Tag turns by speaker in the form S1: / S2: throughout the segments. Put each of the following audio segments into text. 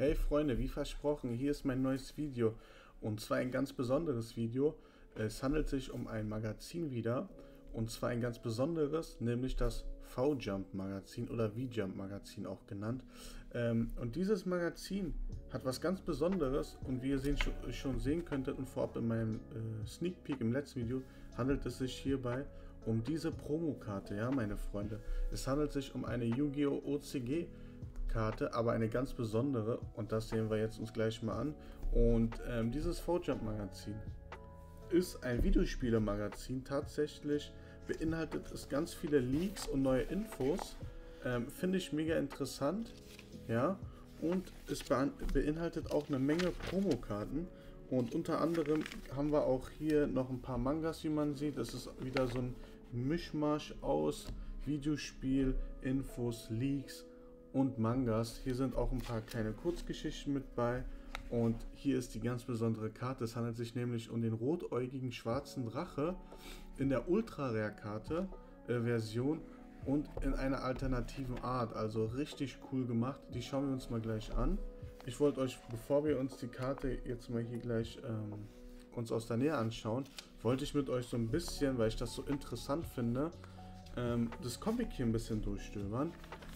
S1: Hey Freunde, wie versprochen, hier ist mein neues Video und zwar ein ganz besonderes Video. Es handelt sich um ein Magazin wieder und zwar ein ganz besonderes, nämlich das V-Jump Magazin oder V-Jump Magazin auch genannt. Und dieses Magazin hat was ganz Besonderes und wie ihr schon sehen könntet und vorab in meinem Sneak Peek im letzten Video, handelt es sich hierbei um diese Promokarte, ja meine Freunde. Es handelt sich um eine Yu-Gi-Oh! OCG Karte, aber eine ganz besondere und das sehen wir jetzt uns gleich mal an. Und dieses V-Jump Magazin ist ein Videospiele-Magazin. Tatsächlich beinhaltet es ganz viele Leaks und neue Infos. Finde ich mega interessant, ja. Und es beinhaltet auch eine Menge Promokarten. Und unter anderem haben wir auch hier noch ein paar Mangas, wie man sieht. Es ist wieder so ein Mischmasch aus Videospiel, Infos, Leaks und Mangas. Hier sind auch ein paar kleine Kurzgeschichten mit bei. Und hier ist die ganz besondere Karte. Es handelt sich nämlich um den rotäugigen schwarzen Drache in der Ultra-Rare-Karte Version und in einer alternativen Art. Also richtig cool gemacht. Die schauen wir uns mal gleich an. Ich wollte euch, bevor wir uns die Karte jetzt mal hier gleich uns aus der Nähe anschauen, wollte ich mit euch so ein bisschen, weil ich das so interessant finde, das Comic hier ein bisschen durchstöbern.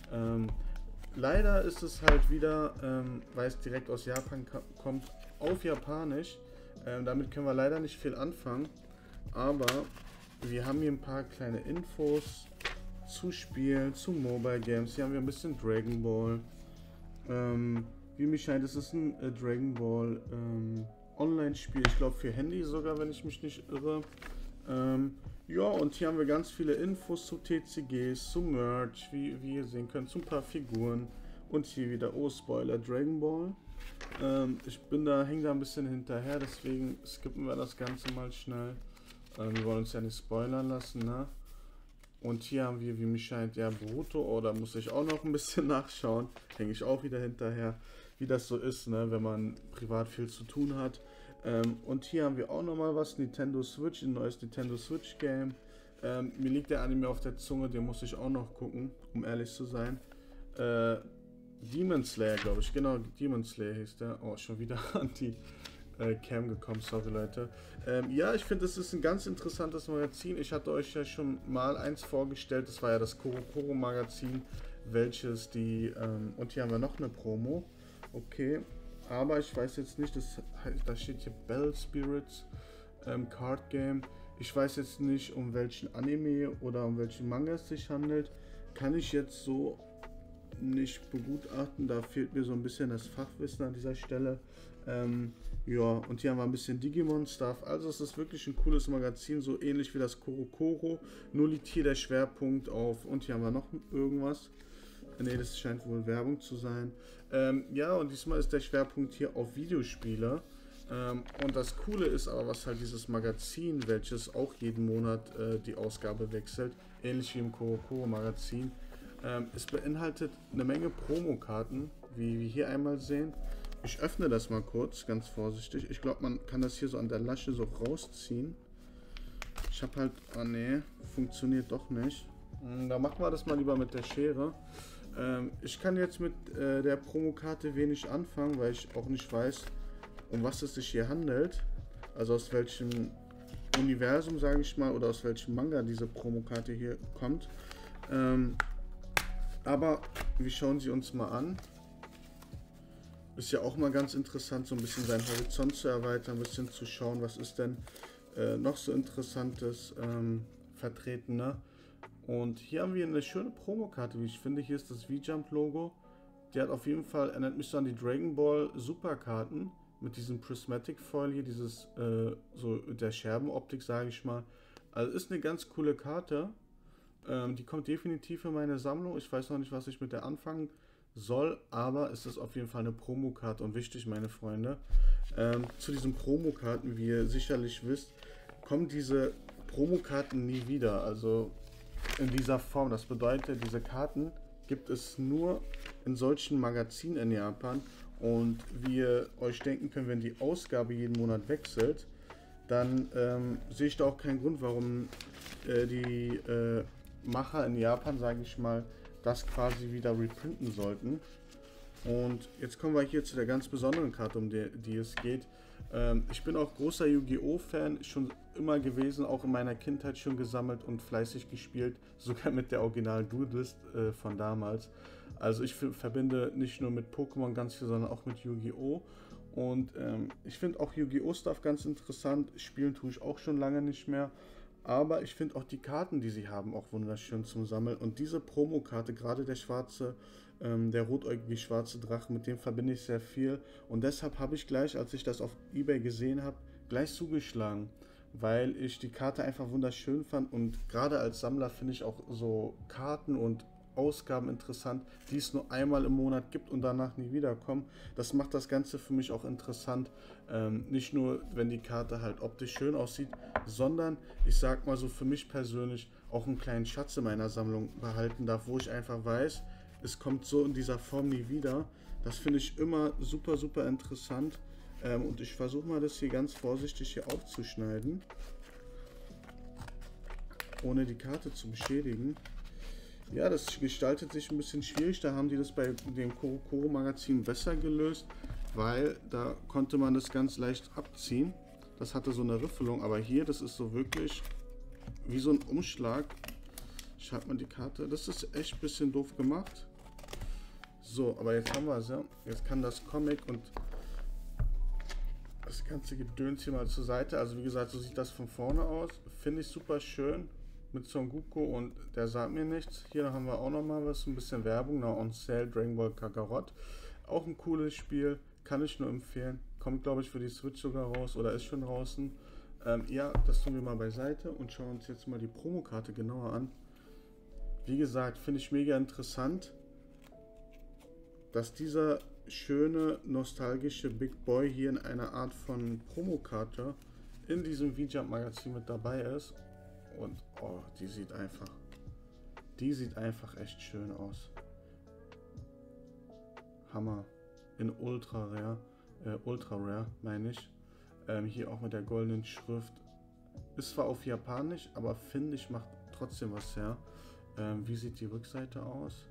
S1: Leider ist es halt wieder, weil es direkt aus Japan kommt, auf Japanisch. Damit können wir leider nicht viel anfangen. Aber wir haben hier ein paar kleine Infos zu Spielen, zu Mobile Games. Hier haben wir ein bisschen Dragon Ball. Wie mir scheint, es ist ein Dragon Ball Online-Spiel. Ich glaube für Handy sogar, wenn ich mich nicht irre. Ja, und hier haben wir ganz viele Infos zu TCGs, zu Merch, wie ihr sehen könnt, zu ein paar Figuren. Und hier wieder, oh Spoiler, Dragon Ball. Hänge da ein bisschen hinterher, deswegen skippen wir das Ganze mal schnell. Wir wollen uns ja nicht spoilern lassen, ne? Und hier haben wir, wie mir scheint, ja Boruto, oh, da muss ich auch noch ein bisschen nachschauen. Hänge ich auch wieder hinterher, wie das so ist, ne, wenn man privat viel zu tun hat. Und hier haben wir auch nochmal was, Nintendo Switch, ein neues Nintendo Switch Game. Mir liegt der Anime auf der Zunge, den muss ich auch noch gucken, um ehrlich zu sein. Demon Slayer, glaube ich, genau, Demon Slayer hieß der. Oh, schon wieder an die Cam gekommen, sorry Leute. Ja, ich finde, es ist ein ganz interessantes Magazin. Ich hatte euch ja schon mal eins vorgestellt, das war ja das Korokoro Magazin, welches und hier haben wir noch eine Promo. Okay. Aber ich weiß jetzt nicht, da steht hier Battle Spirits Card Game. Ich weiß jetzt nicht, um welchen Anime oder um welchen Manga es sich handelt. Kann ich jetzt so nicht begutachten. Da fehlt mir so ein bisschen das Fachwissen an dieser Stelle. Ja, und hier haben wir ein bisschen Digimon-Stuff. Also es ist wirklich ein cooles Magazin, so ähnlich wie das Korokoro. Nur liegt hier der Schwerpunkt auf. Und hier haben wir noch irgendwas. Ne, das scheint wohl Werbung zu sein. Ja, und diesmal ist der Schwerpunkt hier auf Videospiele. Und das Coole ist aber, was halt dieses Magazin, welches auch jeden Monat die Ausgabe wechselt, ähnlich wie im Korokoro Magazin, es beinhaltet eine Menge Promokarten, wie wir hier einmal sehen. Ich öffne das mal kurz, ganz vorsichtig. Ich glaube, man kann das hier so an der Lasche so rausziehen. Ich habe halt, oh ne, funktioniert doch nicht. Da machen wir das mal lieber mit der Schere. Ich kann jetzt mit der Promokarte wenig anfangen, weil ich auch nicht weiß, um was es sich hier handelt. Also aus welchem Universum, sage ich mal, oder aus welchem Manga diese Promokarte hier kommt. Aber wir schauen sie uns mal an. Ist ja auch mal ganz interessant, so ein bisschen seinen Horizont zu erweitern, ein bisschen zu schauen, was ist denn noch so Interessantes vertreten, ne? Und hier haben wir eine schöne Promokarte, wie ich finde. Hier ist das V-Jump-Logo. Die hat auf jeden Fall, erinnert mich so an die Dragon Ball Superkarten mit diesem Prismatic Foil hier, dieses so der Scherbenoptik, sage ich mal. Also ist eine ganz coole Karte. Die kommt definitiv in meine Sammlung. Ich weiß noch nicht, was ich mit der anfangen soll, aber es ist auf jeden Fall eine Promokarte und wichtig, meine Freunde. Zu diesen Promokarten, wie ihr sicherlich wisst, kommen diese Promokarten nie wieder. Also in dieser Form. Das bedeutet, diese Karten gibt es nur in solchen Magazinen in Japan. Und wie ihr euch denken könnt, wenn die Ausgabe jeden Monat wechselt, dann sehe ich da auch keinen Grund, warum die Macher in Japan, sage ich mal, das quasi wieder reprinten sollten. Und jetzt kommen wir hier zu der ganz besonderen Karte, um die es geht. Ich bin auch großer Yu-Gi-Oh! Fan, schon immer gewesen, auch in meiner Kindheit schon gesammelt und fleißig gespielt, sogar mit der Original Duelist von damals. Also ich verbinde nicht nur mit Pokémon ganz viel, sondern auch mit Yu-Gi-Oh! Und ich finde auch Yu-Gi-Oh! Stuff ganz interessant, spielen tue ich auch schon lange nicht mehr. Aber ich finde auch die Karten, die sie haben, auch wunderschön zum Sammeln. Und diese Promokarte, gerade der rotäugige schwarze Drache, mit dem verbinde ich sehr viel. Und deshalb habe ich gleich, als ich das auf eBay gesehen habe, gleich zugeschlagen. Weil ich die Karte einfach wunderschön fand. Und gerade als Sammler finde ich auch so Karten und Ausgaben interessant, die es nur einmal im Monat gibt und danach nie wiederkommen. Das macht das Ganze für mich auch interessant. Nicht nur, wenn die Karte halt optisch schön aussieht, sondern ich sag mal so für mich persönlich auch einen kleinen Schatz in meiner Sammlung behalten darf, wo ich einfach weiß, es kommt so in dieser Form nie wieder. Das finde ich immer super, super interessant. Und ich versuche mal, das hier ganz vorsichtig hier aufzuschneiden, ohne die Karte zu beschädigen. Ja, das gestaltet sich ein bisschen schwierig. Da haben die das bei dem CoroCoro Magazin besser gelöst, weil da konnte man das ganz leicht abziehen. Das hatte so eine Riffelung, aber hier, das ist so wirklich wie so ein Umschlag. Schaut man die Karte. Das ist echt ein bisschen doof gemacht. So, aber jetzt haben wir es ja. Jetzt kann das Comic und das ganze Gedöns hier mal zur Seite. Also wie gesagt, so sieht das von vorne aus. Finde ich super schön. Mit Son Goku und der sagt mir nichts. Hier haben wir auch noch mal was, ein bisschen Werbung. Now on sale, Dragon Ball Kakarot. Auch ein cooles Spiel, kann ich nur empfehlen. Kommt, glaube ich, für die Switch sogar raus oder ist schon draußen. Ja, das tun wir mal beiseite und schauen uns jetzt mal die Promokarte genauer an. Wie gesagt, finde ich mega interessant, dass dieser schöne, nostalgische Big Boy hier in einer Art von Promokarte in diesem V-Jump Magazin mit dabei ist. Und oh, die sieht einfach echt schön aus. Hammer. In Ultra Rare meine ich. Hier auch mit der goldenen Schrift. Ist zwar auf Japanisch, aber finde ich macht trotzdem was her. Wie sieht die Rückseite aus?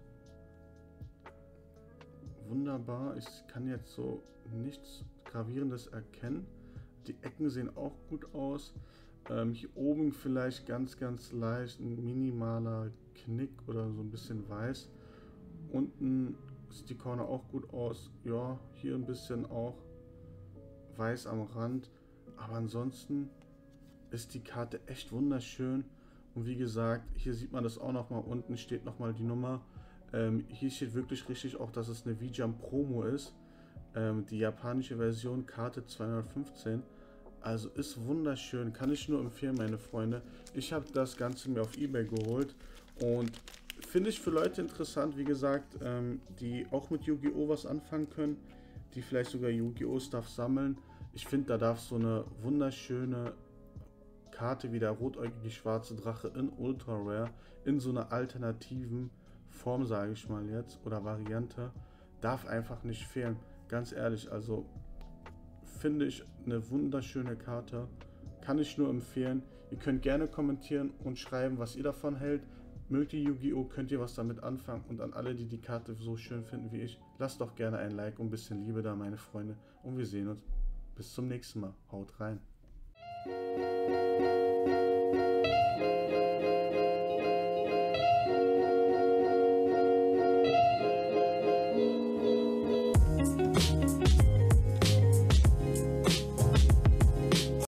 S1: Wunderbar. Ich kann jetzt so nichts Gravierendes erkennen. Die Ecken sehen auch gut aus. Hier oben vielleicht ganz, ganz leicht ein minimaler Knick oder so ein bisschen weiß. Unten sieht die Corner auch gut aus. Ja, hier ein bisschen auch weiß am Rand. Aber ansonsten ist die Karte echt wunderschön. Und wie gesagt, hier sieht man das auch nochmal. Unten steht nochmal die Nummer. Hier steht wirklich richtig auch, dass es eine V-Jump Promo ist. Die japanische Version, Karte 215. Also ist wunderschön, kann ich nur empfehlen, meine Freunde. Ich habe das Ganze mir auf eBay geholt und finde ich für Leute interessant, wie gesagt, die auch mit Yu-Gi-Oh! Was anfangen können, die vielleicht sogar Yu-Gi-Oh! Stuff sammeln. Ich finde, da darf so eine wunderschöne Karte wie der rotäugige schwarze Drache in Ultra Rare, in so einer alternativen Form, sage ich mal jetzt, oder Variante, darf einfach nicht fehlen. Ganz ehrlich, also finde ich eine wunderschöne Karte. Kann ich nur empfehlen. Ihr könnt gerne kommentieren und schreiben, was ihr davon hält. Mögt ihr Yu-Gi-Oh! Könnt ihr was damit anfangen? Und an alle, die die Karte so schön finden wie ich, lasst doch gerne ein Like und ein bisschen Liebe da, meine Freunde. Und wir sehen uns. Bis zum nächsten Mal. Haut rein.